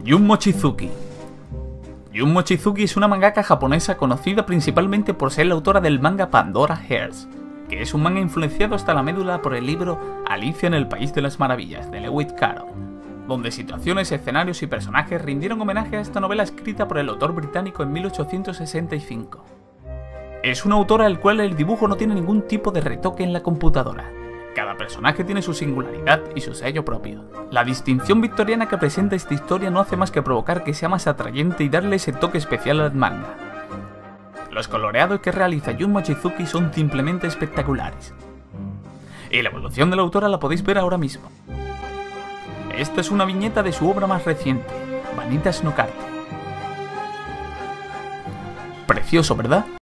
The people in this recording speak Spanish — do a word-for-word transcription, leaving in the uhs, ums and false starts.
Jun Mochizuki. Jun Mochizuki es una mangaka japonesa conocida principalmente por ser la autora del manga Pandora Hearts, que es un manga influenciado hasta la médula por el libro Alicia en el País de las Maravillas, de Lewis Carroll, donde situaciones, escenarios y personajes rindieron homenaje a esta novela escrita por el autor británico en mil ochocientos sesenta y cinco. Es una autora al cual el dibujo no tiene ningún tipo de retoque en la computadora. Cada personaje tiene su singularidad y su sello propio. La distinción victoriana que presenta esta historia no hace más que provocar que sea más atrayente y darle ese toque especial al manga. Los coloreados que realiza Jun Mochizuki son simplemente espectaculares. Y la evolución de la autora la podéis ver ahora mismo. Esta es una viñeta de su obra más reciente, Vanitas no Carte. Precioso, ¿verdad?